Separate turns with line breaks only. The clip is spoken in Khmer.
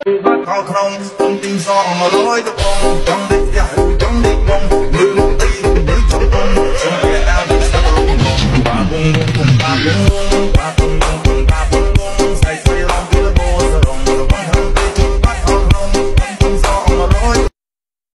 Bao không, tâm tình gió mà lối tập bóng, chẳng định, chẳng định.